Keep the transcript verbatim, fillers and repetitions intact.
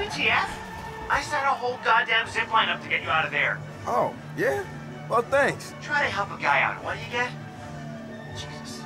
W T F? I set a whole goddamn zipline up to get you out of there. Oh, yeah? Well, thanks. Try to help a guy out. What do you get? Jesus.